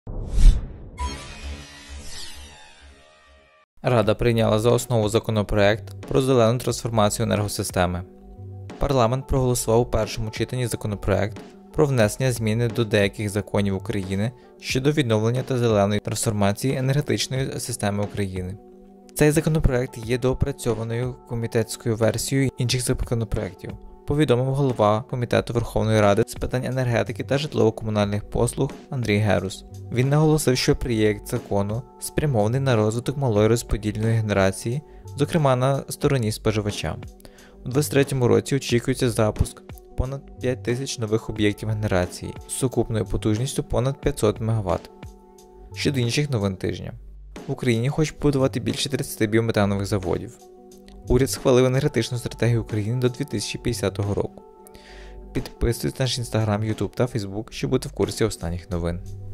Рада прийняла за основу законопроект про зелену трансформацію енергосистеми. Парламент проголосував у першому читанні законопроект про внесення зміни до деяких законів України щодо відновлення та зеленої трансформації енергетичної системи України. Цей законопроект є доопрацьованою комітетською версією інших законопроектів, повідомив голова Комітету Верховної Ради з питань енергетики та житлово-комунальних послуг Андрій Герус. Він наголосив, що проєкт закону спрямований на розвиток малої розподільної генерації, зокрема на стороні споживача. У 2023 році очікується запуск понад 5 тисяч нових об'єктів генерації з сукупною потужністю понад 500 МВт. Щодо інших новин тижня. В Україні хочуть побудувати більше 30 біометанових заводів. Уряд схвалив енергетичну стратегію України до 2050 року. Підписуйтесь на наш Instagram, YouTube та Facebook, щоб бути в курсі останніх новин.